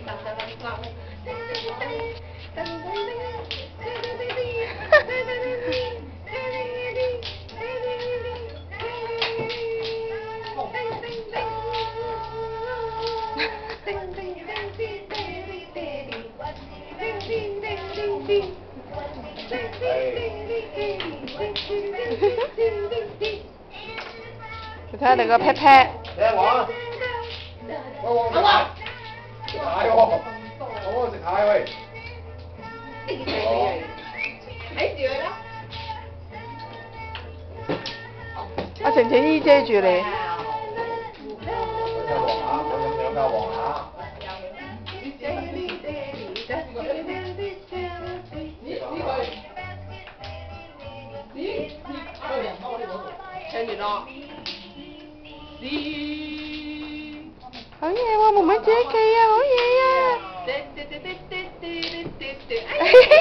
你睇你個 pat pat。 你係話？我食蟹喎，我食蟹喂。 睇住佢啦。 阿晴晴姨遮住你。 嗰隻黃鴨，我飲兩架黃鴨。 聽完咯。 好嘢喎，妹妹自己企啊，好嘢啊！